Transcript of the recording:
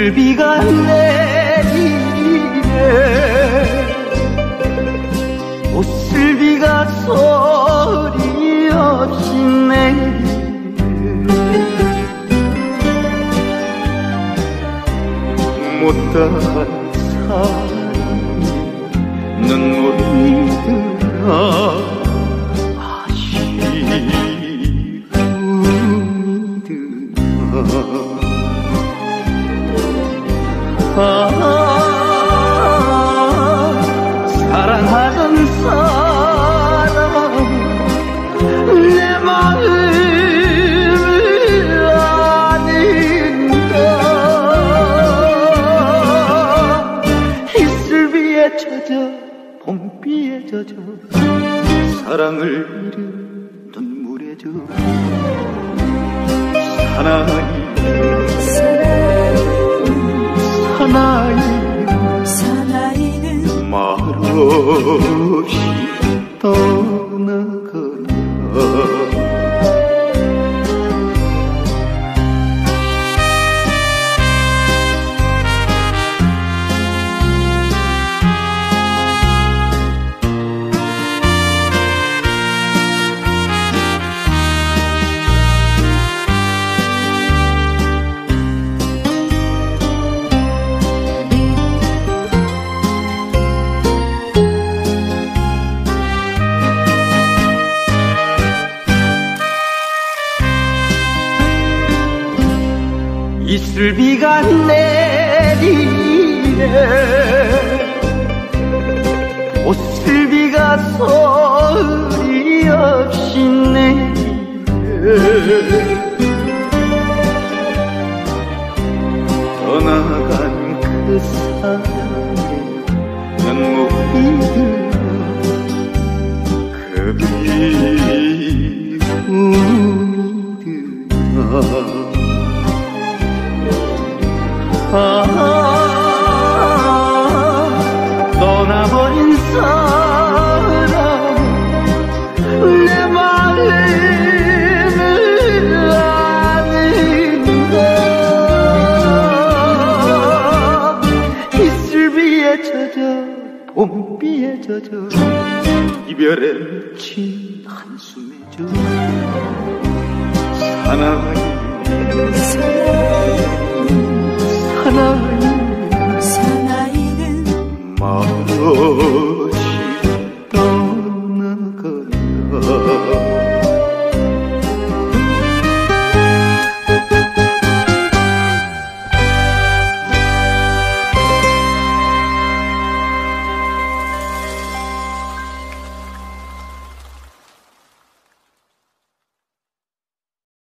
이슬비가 내리네 옷슬비가 소리 없이 내리네 못다한 사랑이 눈물이 들어 사랑하던 사람 내 마음을 아는가 이슬비에 젖어 봄비에 젖어 사랑을 잃은 눈물에 젖어 사나이는 말없이 떠나가나 이슬비가 내리네 옷슬비가 소리 없이 내리네 떠나간 그 사랑에 눈물이 들어 그리움이 들어 떠나버린 사람 내 마음을 아는가 이슬비에 젖어 봄비에 젖어 이별에 친 한숨에 젖어 사나이는 말없이